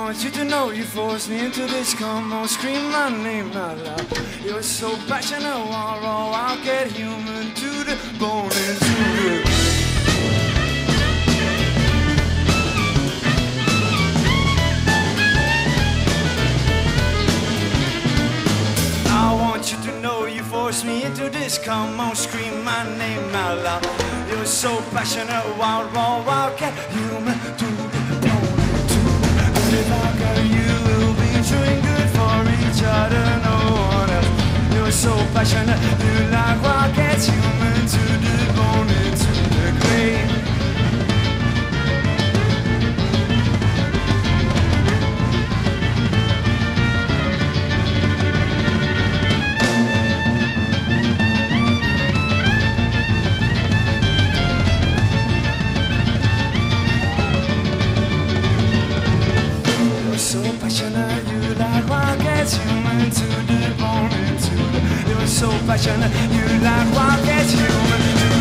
want you to know you forced me into this. Come on, scream my name out loud. You're so passionate, raw, I'll get human to the bone and to the I want you to know you forced me into this. Come on, scream my name out loud. You're so passionate, wild, raw, I'll get human to the bone and to the if I got you, we'll be doing good for each other, no one else. You're so passionate, you like what gets human to the bone and to the grave. So passionate, you like what gets human to the bone and to the. You're so passionate, you like what gets human to